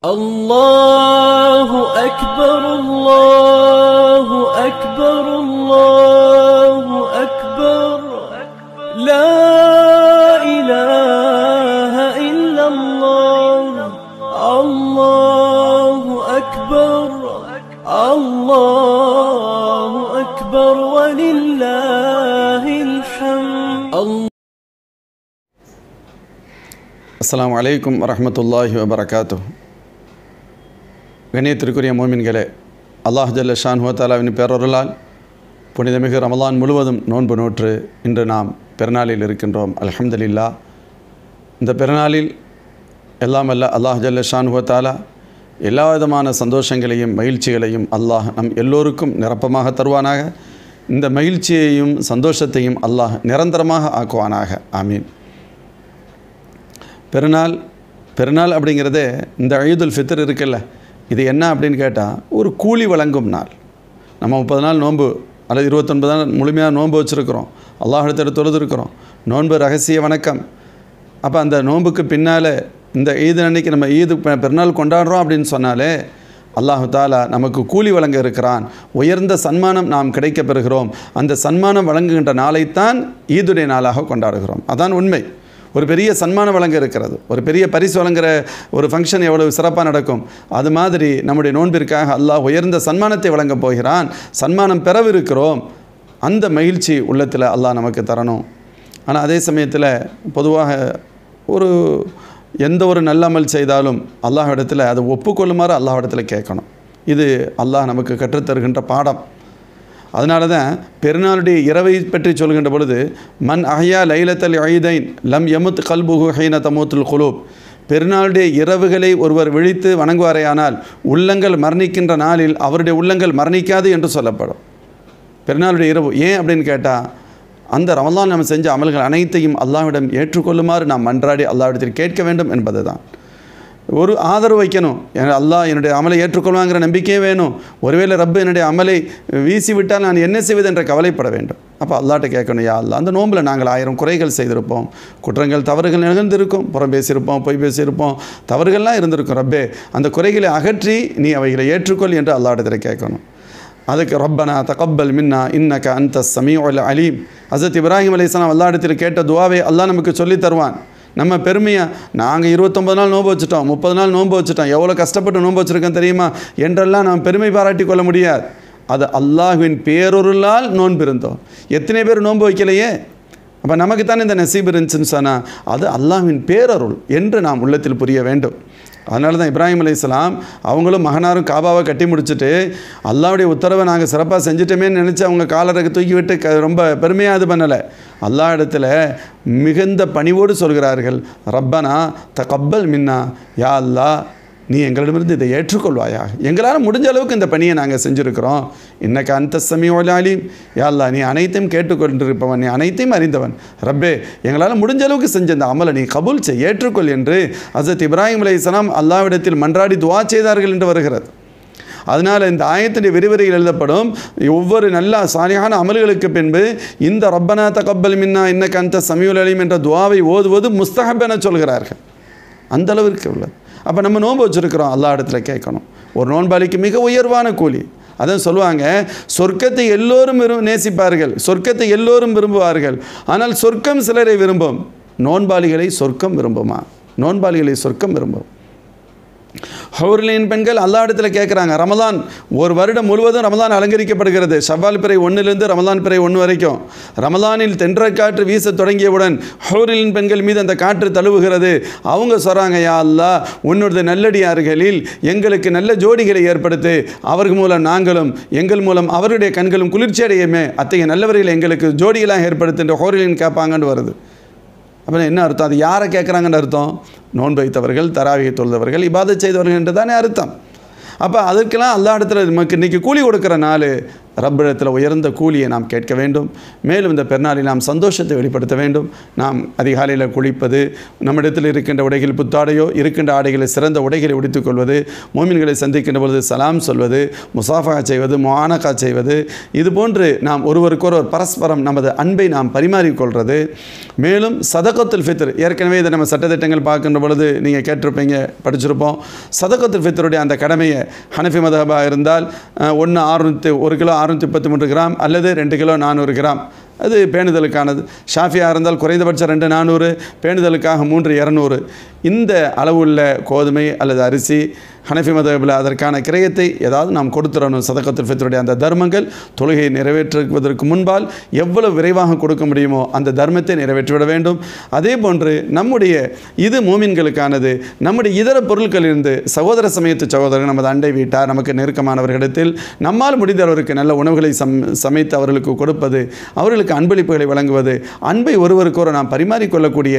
الله أكبر الله أكبر الله أكبر لا إله إلا الله الله أكبر الله أكبر ولله الحمد. அஸ்ஸலாமு அலைக்கும் வரஹ்மத்துல்லாஹி வபரகாத்துஹு. கண்ணியத்திற்குரிய மோமின்களே, அல்லாஹ் ஜல்ல ஷான்ஹு வ தஆலாவின் பேரருளால் புனிதமிகு ரமலான் முழுவதும் நோன்பு நோற்று இன்று நாம் பெருநாளில் இருக்கின்றோம். அல்ஹம்துலில்லாஹ். இந்த பெருநாளில் எல்லாம் வல்ல அல்லாஹ் ஜல்ல ஷான்ஹு வ தஆலா எல்லா விதமான சந்தோஷங்களையும் மகிழ்ச்சிகளையும் அல்லாஹ் நம் எல்லோருக்கும் நிரப்பமாக தருவானாக. இந்த மகிழ்ச்சியையும் சந்தோஷத்தையும் அல்லாஹ் நிரந்தரமாக ஆக்குவானாக. ஆமீன். பெருநாள் அப்படிங்கிறதே இந்த ஈதுல் ஃபித்ர் இருக்குல்ல, இது என்ன அப்படின்னு கேட்டால் ஒரு கூலி வழங்கும் நாள். நம்ம 30 நாள் நோன்பு அல்லது 29 நாள் முழுமையாக நோன்பு வச்சுருக்கிறோம், அல்லாஹ்விடத்தில் தொழுதுருக்கிறோம். நோன்பு ரகசிய வணக்கம். அப்போ அந்த நோன்புக்கு பின்னால் இந்த ஈது அன்னைக்கு நம்ம ஈது பெருநாள் கொண்டாடுறோம் அப்படின்னு சொன்னாலே அல்லாஹு தாலா நமக்கு கூலி வழங்க இருக்கிறான். உயர்ந்த சன்மானம் நாம் கிடைக்க பெறுகிறோம். அந்த சன்மானம் வழங்குகின்ற நாளைத்தான் ஈதுடைய நாளாக கொண்டாடுகிறோம். அதான் உண்மை. ஒரு பெரிய சன்மானம் வழங்க இருக்கிறது, ஒரு பெரிய பரிசு வழங்குகிற ஒரு ஃபங்க்ஷன் எவ்வளவு சிறப்பாக நடக்கும். அது மாதிரி நம்முடைய நோன்பிற்காக அல்லாஹ் உயர்ந்த சன்மானத்தை வழங்கப் போகிறான். சன்மானம் பெறவிருக்கிறோம். அந்த மகிழ்ச்சி உள்ளத்தில் அல்லாஹ் நமக்கு தரணும். ஆனால் அதே சமயத்தில் பொதுவாக எந்த ஒரு நல்லமல் செய்தாலும் அல்லாஹ்விடத்தில் அதை ஒப்புக்கொள்ளுமாறு அல்லாஹ்விடத்தில் கேட்கணும். இது அல்லாஹ் நமக்கு கற்றுத்தருகின்ற பாடம். அதனால தான் பெருநாளுடைய இரவை பற்றி சொல்கின்ற பொழுது மன் அஹ்யா லைலத்தல் ஈதைன் லம் யமுத் கல்புஹு ஹீன தமூத்துல் குலூப். பெருநாளுடைய இரவுகளை ஒருவர் விழித்து வணங்குவாரேயானால் உள்ளங்கள் மரணிக்கின்ற நாளில் அவருடைய உள்ளங்கள் மரணிக்காது என்று சொல்லப்படும். பெருநாளுடைய இரவு ஏன் அப்படின்னு கேட்டால் அந்த ரமலான் நம்ம செஞ்ச அமல்கள் அனைத்தையும் அல்லாஹ்விடம் ஏற்றுக்கொள்ளுமாறு நாம் மன்றாடி அல்லாஹ்விடத்தில் கேட்க வேண்டும் என்பது தான். ஒரு ஆதரவு வைக்கணும். அல்லாஹ் என்னுடைய அமலை ஏற்றுக்கொள்வாங்கிற நம்பிக்கையே வேணும். ஒருவேளை ரப்பு என்னுடைய அமலை வீசி விட்டால் நான் என்ன செய்வது என்ற கவலைப்பட வேண்டும். அப்போ அல்லாஹ்ட்ட கேட்கணும், யா அல்லாஹ், அந்த நோம்பில் நாங்கள் 1000 குறைகள் செய்திருப்போம், குற்றங்கள் தவறுகள் நிகழ்ந்திருக்கும், புறம் பேசியிருப்போம், பொய் பேசியிருப்போம், தவறுகள்லாம் இருந்திருக்கும். ரப்பே, அந்த குறைகளை அகற்றி நீ அவைகளை ஏற்றுக்கொள் என்று அல்லாஹ்விடத்தில் கேட்கணும். அதுக்கு ரப்பனா தகப்பல் மின்னா இன்னக அன்த ஸமீஉல் அலீம். ஹஸரத் இப்ராஹிம் அலைஹிஸ்ஸலாம் அல்லாஹ்விடத்தில் கேட்ட துஆவை அல்லாஹ் நமக்கு சொல்லித் தருவான். நம்ம பெருமையாக நாங்கள் 29 நாள் நோன்பு வச்சுட்டோம், 30 நாள் நோன்பு வச்சுட்டோம், எவ்வளோ கஷ்டப்பட்டு நோன்பு வச்சுருக்கேன் தெரியுமா என்றெல்லாம் நம்ம பெருமை பாராட்டி கொள்ள முடியாது. அது அல்லாஹ்வின் பேரொருளால் நோன்பு இருந்தோம். எத்தனை பேர் நோன்பு வைக்கலையே. அப்போ நமக்கு தானே இந்த நசீப் இருந்துச்சுன்னு சொன்னால் அது அல்லாஹ்வின் பேரருள் என்று நாம் உள்ளத்தில் புரிய வேண்டும். அதனால தான் இப்ராஹிம் அலைஹிஸ்ஸலாம் அவங்களும் மகனாரும் காபாவை கட்டி முடிச்சுட்டு அல்லாஹ்வுடைய உத்தரவை நாங்கள் சிறப்பாக செஞ்சிட்டோமேன்னு நினச்சி அவங்க காலருக்கு தூக்கி விட்டு ரொம்ப பெருமையாக இது பண்ணலை. அல்லாஹ் இடத்துல மிகுந்த பணிவோடு சொல்கிறார்கள், ரப்பனா தகப்பல் மின்னா, யா அல்லாஹ், நீ எங்களிடமிருந்து இதை ஏற்றுக்கொள்வாயாக. எங்களால் முடிஞ்ச அளவுக்கு இந்த பணியை நாங்கள் செஞ்சுருக்கிறோம். இன்னக்க அன்த ஸமீஉல் அலீம். யா அல்லாஹ், நீ அனைத்தையும் கேட்டுக்கொண்டிருப்பவன், நீ அனைத்தையும் அறிந்தவன். ரப்பே, எங்களால் முடிஞ்ச அளவுக்கு செஞ்ச இந்த அமலை நீ கபூல் செய், ஏற்றுக்கொள் என்று ஹஸரத் இப்ராஹிம் அலைஹிஸ்ஸலாம் அல்லாஹ்விடத்தில் மன்றாடி துஆ செய்தார்கள் என்று வருகிறது. அதனால் இந்த ஆயத்தினுடைய விரிவுரையில் எழுதப்படும் ஒவ்வொரு நல்ல சாலிஹான அமல்களுக்கு பின்பு இந்த ரப்பனா தகப்பல் மின்னா இன்னக அன்த ஸமீஉல் அலீம் என்ற துஆவை ஓதுவது முஸ்தஹப் என சொல்கிறார்கள். அந்த அளவிற்கு உள்ளது. அப்போ நம்ம நோன்பு வச்சுருக்கிறோம், அல்லாஹ் இடத்துல கேட்கணும். ஒரு நோன்பாளிக்கு மிக உயர்வான கூலி. அதான் சொல்லுவாங்க, சொர்க்கத்தை எல்லோரும் நேசிப்பார்கள், சொர்க்கத்தை எல்லோரும் விரும்புவார்கள், ஆனால் சொர்க்கம் சிலரை விரும்பும். நோன்பாளிகளை சொர்க்கம் விரும்புமா? நோன்பாளிகளை சொர்க்கம் விரும்பும். ஹூர்லின் பெண்கள் அல்லாஹ் இடத்துல கேட்குறாங்க. ரமலான் ஒரு வருடம் முழுவதும் ரமலான் அலங்கரிக்கப்படுகிறது. ஷவ்வால் பிறை 1லிருந்து ரமலான் பிறை 1 வரைக்கும். ரமலானில் தென்றல் காற்று வீச தொடங்கியவுடன் ஹூர்லின் பெண்கள் மீது அந்த காற்று தழுவுகிறது. அவங்க சொல்கிறாங்க, யா அல்லாஹ், உன்னுடைய நல்லடியார்களில் எங்களுக்கு நல்ல ஜோடிகளை ஏற்படுத்து, அவர்கள் மூலம் நாங்களும் எங்கள் மூலம் அவருடைய கண்களும் குளிர்ச்சி அடையுமே, அத்தகைய நல்லவர்கள் எங்களுக்கு ஜோடிகளாக ஏற்படுத்துன்ற ஹூர்லின் கேட்பாங்கன்னு வருது. அப்புறம் என்ன அர்த்தம்? அது யாரை கேட்குறாங்கன்னு அர்த்தம்? நோன்பு வைத்தவர்கள், தராவியை தொழுதவர்கள், இபாதத் செய்தவர்கள் என்று தானே அர்த்தம். அப்போ அதற்கெல்லாம் அல்லாஹ் இடத்துல நமக்கு இன்றைக்கி கூலி கொடுக்குற நாள் ரப்பிடத்தில் உயர்ந்த கூலியை நாம் கேட்க வேண்டும். மேலும் இந்த பெருநாளில் நாம் சந்தோஷத்தை வெளிப்படுத்த வேண்டும். நாம் அதிகாலையில் குளிப்பது, நம்மிடத்தில் இருக்கின்ற உடைகள் புத்தாடையோ இருக்கின்ற ஆடைகளை சிறந்த உடைகளை உடுத்திக்கொள்வது, மோமின்களை சந்திக்கின்ற பொழுது சலாம் சொல்வது, முசாஃபா செய்வது, முஆனகா செய்வது, இதுபோன்று நாம் ஒருவருக்கொருவர் பரஸ்பரம் நமது அன்பை நாம் பரிமாறிக்கொள்வது. மேலும் சதகத்துல் ஃபித்ர், ஏற்கனவே இதை நம்ம சட்டத்திட்டங்கள் பார்க்கின்ற பொழுது நீங்கள் கேட்டிருப்பீங்க, படிச்சிருப்போம். சதகத்துல் ஃபித்ருடைய அந்த கடமையை ஹனஃபி மதஹபாக இருந்தால் 1 கிலோ 633 கிராம் அல்லது 2 கிலோ 400 கிராம், அது பேணுதலுக்கானது. ஷாஃபியாக இருந்தால் குறைந்தபட்சம் 2 400, பேணுதலுக்காக 3 200. இந்த அளவுள்ள கோதுமை அல்லது அரிசி ஹனஃபி மதஹபில் அதற்கான கிரயத்தை ஏதாவது நாம் கொடுத்துடணும். சதகத்துல் ஃபித்ருடைய அந்த தர்மங்கள் தொழுகையை நிறைவேற்றுவதற்கு முன்பால் எவ்வளவு விரைவாக கொடுக்க முடியுமோ அந்த தர்மத்தை நிறைவேற்றிவிட வேண்டும். அதே போன்று நம்முடைய இது மூமின்களுக்கானது. நம்முடைய இதர பொருட்களிலிருந்து சகோதர சமயத்து சகோதரர்கள், நமது அண்டை வீட்டார், நமக்கு நெருக்கமானவர்களிடத்தில் நம்மால் முடிந்தவருக்கு நல்ல உணவுகளை சமைத்து அவர்களுக்கு கொடுப்பது, அவர்களுக்கு அன்பளிப்புகளை வழங்குவது, அன்பை ஒருவருக்கொரு நாம் பரிமாறிக்கொள்ளக்கூடிய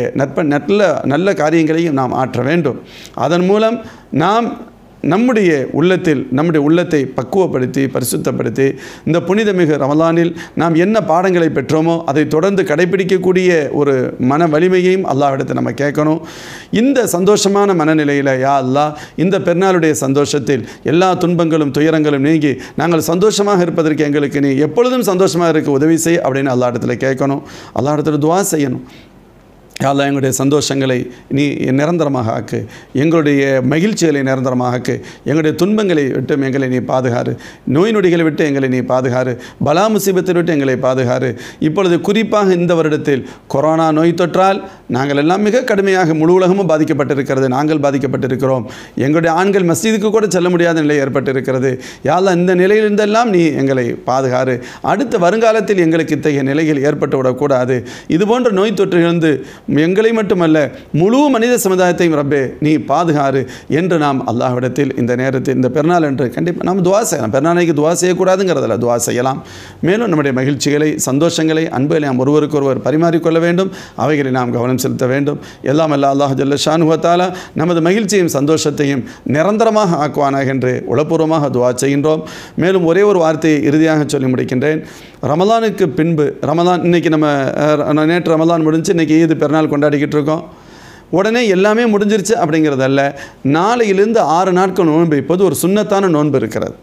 நல்ல காரியங்களையும் நாம் ஆற்ற வேண்டும். அதன் மூலம் நாம் நம்முடைய உள்ளத்தை பக்குவப்படுத்தி பரிசுத்தப்படுத்தி இந்த புனிதமிகு ரமலானில் நாம் என்ன பாடங்களை பெற்றோமோ அதை தொடர்ந்து கடைபிடிக்கக்கூடிய ஒரு மன வலிமையையும் அல்லாஹ்விடத்தை நம்ம கேட்கணும். இந்த சந்தோஷமான மனநிலையில் யா அல்லாஹ், இந்த பெருநாளுடைய சந்தோஷத்தில் எல்லா துன்பங்களும் துயரங்களும் நீங்கி நாங்கள் சந்தோஷமாக இருப்பதற்கு எங்களுக்கு நீ எப்பொழுதும் சந்தோஷமாக இருக்க உதவி செய் அப்படின்னு அல்லாஹ்விடத்தில் கேட்கணும். அல்லாஹ்விடத்தில் துஆ செய்யணும். அல்லாஹ் எங்களுடைய சந்தோஷங்களை நீ நிரந்தரமாக ஆக்கு, எங்களுடைய மகிழ்ச்சிகளை நிரந்தரமாக ஆக்கு, எங்களுடைய துன்பங்களை விட்டு எங்களை நீ பாதுகாரு, நோய் நொடிகளை விட்டு எங்களை நீ பாதுகாரு, பலா முசீபத்தை விட்டு எங்களை பாதுகாரு. இப்பொழுது குறிப்பாக இந்த வருடத்தில் கொரோனா நோய் தொற்றால் நாங்கள் எல்லாம் மிக கடுமையாக முழு உலகமும் பாதிக்கப்பட்டிருக்கிறது. நாங்கள் பாதிக்கப்பட்டிருக்கிறோம். எங்களுடைய ஆண்கள் மஸ்ஜிதுக்கு கூட செல்ல முடியாத நிலை ஏற்பட்டிருக்கிறது. யா அல்லாஹ், இந்த நிலையிலிருந்தெல்லாம் நீ எங்களை பாதுகாரு. அடுத்த வருங்காலத்தில் எங்களுக்கு இத்தகைய நிலைகள் ஏற்பட்டு விடக்கூடாது. இதுபோன்ற நோய் தொற்றிலிருந்து எங்களை மட்டுமல்ல முழு மனித சமுதாயத்தையும் ரப்பே நீ பாதுகாரு என்று நாம் அல்லாஹ்விடத்தில் இந்த நேரத்தில் இந்த பெருநாள் என்று கண்டிப்பாக நாம் துஆ செய்யலாம். பெருநாளைக்கு துஆ செய்யக்கூடாதுங்கிறதில்ல, துஆ செய்யலாம். மேலும் நம்முடைய மகிழ்ச்சிகளை, சந்தோஷங்களை, அன்புகளை நாம் ஒருவருக்கொருவர் பரிமாறிக்கொள்ள வேண்டும். அவைகளை நாம் கவனம் செலுத்த வேண்டும். எல்லாம் அல்ல அல்லாஹ் ஜல்ல ஷானுஹு வ தஆலா நமது மகிழ்ச்சியையும் சந்தோஷத்தையும் நிரந்தரமாக ஆக்குவானாக என்று உளப்பூர்வமாக துஆ செய்கின்றோம். மேலும் ஒரே ஒரு வார்த்தையை இறுதியாக சொல்லி முடிக்கின்றேன். ரமலானுக்கு பின்பு, இன்றைக்கி நம்ம நேற்று ரமலான் முடிஞ்சு இன்றைக்கி ஈது பெருநாள் கொண்டாடிக்கிட்டு இருக்கோம். உடனே எல்லாமே முடிஞ்சிருச்சு அப்படிங்கிறதல்ல. நாளையிலிருந்து 6 நாட்கள் நோன்பு இப்போது ஒரு சுன்னத்தான நோன்பு இருக்கிறது.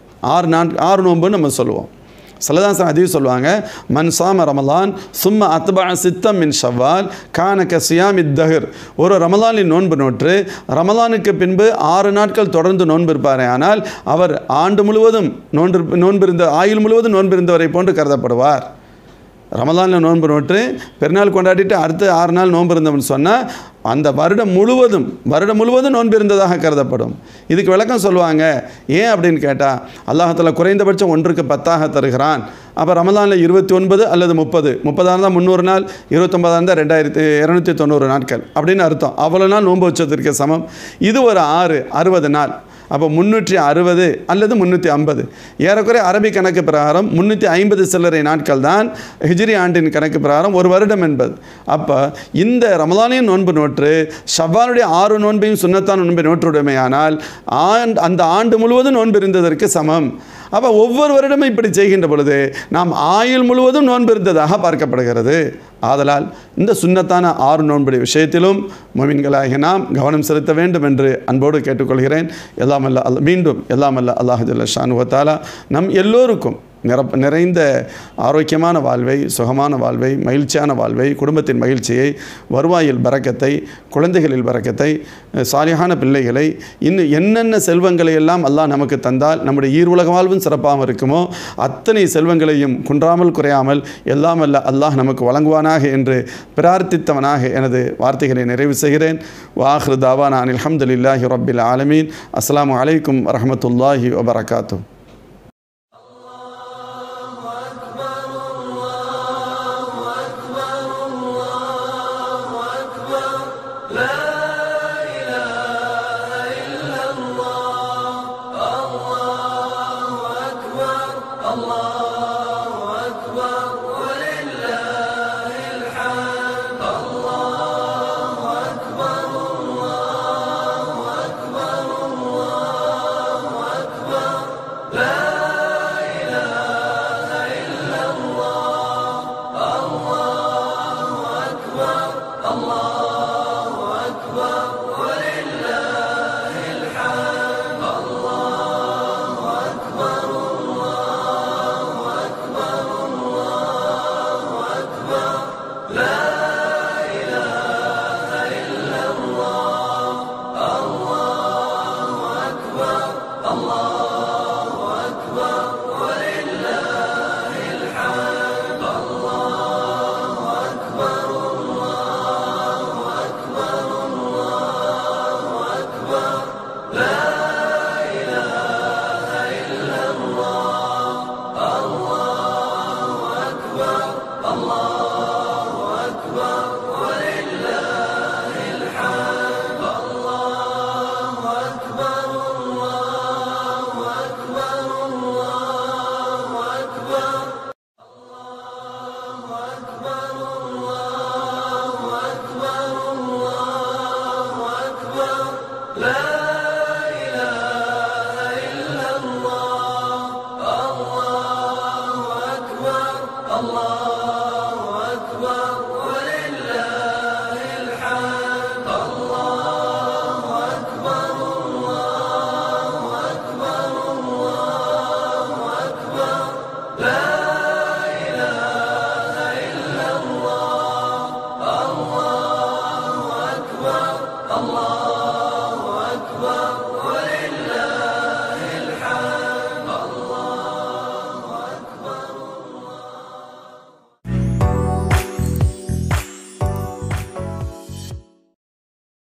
6 நோன்புன்னு நம்ம சொல்லுவோம். சல்லல்லாஹு அலைஹி சொல்லுவாங்க, மன் சாம ரமலான் சும்ம அத்பஅ சித்தம் மின் ஷவ்வால் கான கஸியாமித் தஹர். ஒரு ரமலானில் நோன்பு நோற்று ரமலானுக்கு பின்பு 6 நாட்கள் தொடர்ந்து நோன்பு இருப்பாரே ஆனால் அவர் ஆண்டு முழுவதும் நோன்பிருந்த ஆயுள் முழுவதும் நோன்பிருந்தவரை போன்று கருதப்படுவார். ரமலானில் நோன்பு நோற்று பெருநாள் கொண்டாடிட்டு அடுத்து 6 நாள் நோன்பு இருந்தவன் சொன்னால் அந்த வருடம் முழுவதும் நோன்பு இருந்ததாக கருதப்படும். இதுக்கு விளக்கம் சொல்லுவாங்க. ஏன் அப்படின்னு கேட்டால், அல்லாஹ் தஆலா குறைந்தபட்சம் 1க்கு 10ஆக தருகிறான். அப்போ ரமலானில் 29 அல்லது 30 இருந்தால் 300 நாள், 29 இருந்தால் 2290 நாட்கள் அப்படின்னு அர்த்தம். அவ்வளோ நாள் நோன்பு வச்சதற்கு சமம். இது ஒரு 60 நாள். அப்போ 360 அல்லது 350, ஏறக்குறைய அரபி கணக்கு பிரகாரம் 350 சில்லறை நாட்கள் தான் ஹிஜ்ரி ஆண்டின் கணக்கு பிரகாரம் ஒரு வருடம் என்பது. அப்போ இந்த ரமலானையும் நோன்பு நோற்று ஷவ்வாலுடைய 6 நோன்பையும் சுன்னத்தான நோன்பை நோற்றுடைமையானால் அந்த ஆண்டு முழுவதும் நோன்பு இருந்ததற்கு சமம். அப்போ ஒவ்வொரு வருடமும் இப்படி செய்கின்ற பொழுது நாம் ஆயுள் முழுவதும் நோன்பு இருந்ததாக பார்க்கப்படுகிறது. ஆதலால் இந்த சுன்னத்தான 6 நோன்புடைய விஷயத்திலும் முஃமின்களாகிய நாம் கவனம் செலுத்த வேண்டும் என்று அன்போடு கேட்டுக்கொள்கிறேன். எல்லாம் அல்ல அல்லாஹ் ஜல்ல ஷானுஹு வ தஆலா நம் எல்லோருக்கும் நிறைந்த ஆரோக்கியமான வாழ்வை, சுகமான வாழ்வை, மகிழ்ச்சியான வாழ்வை, குடும்பத்தின் மகிழ்ச்சியை, வருவாயில் பரக்கத்தை, குழந்தைகளில் பரக்கத்தை, சாலிஹான பிள்ளைகளை, இன்னும் என்னென்ன செல்வங்களை எல்லாம் அல்லாஹ் நமக்கு தந்தால் நம்முடைய ஈருலக வாழ்வும் சிறப்பாக இருக்குமோ அத்தனை செல்வங்களையும் குன்றாமல் குறையாமல் எல்லாம் அல்ல அல்லாஹ் நமக்கு வழங்குவானாக என்று பிரார்த்தித்தவனாக எனது வார்த்தைகளை நிறைவு செய்கிறேன். வாஹிரு தாவானா அனில் ஹம்துலில்லாஹி ரப்பில் ஆலமீன். அஸ்ஸலாமு அலைக்கும் வரஹ்மத்துல்லாஹி வபரகாத்துஹு.